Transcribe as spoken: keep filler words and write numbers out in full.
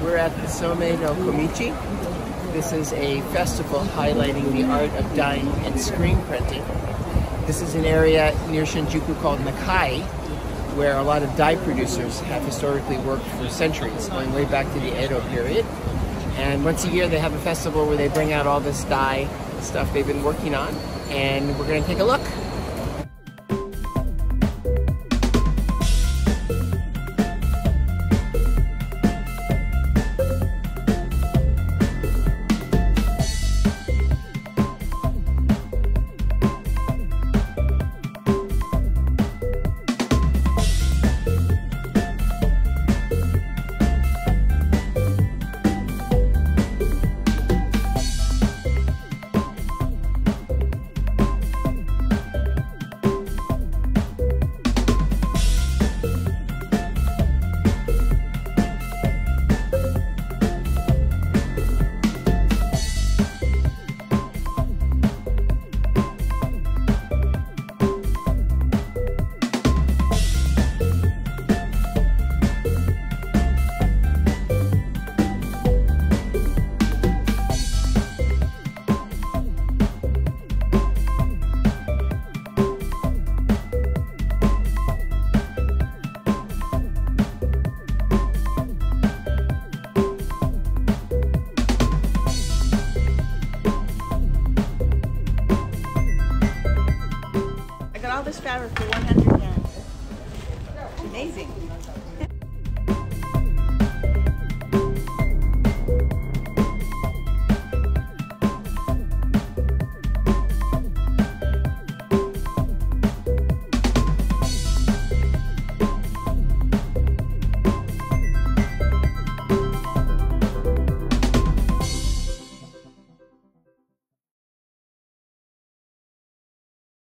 We're at the Some no Komichi. This is a festival highlighting the art of dyeing and screen printing. This is an area near Shinjuku called Nakai, where a lot of dye producers have historically worked for centuries, going way back to the Edo period. And once a year they have a festival where they bring out all this dye stuff they've been working on, and we're going to take a look.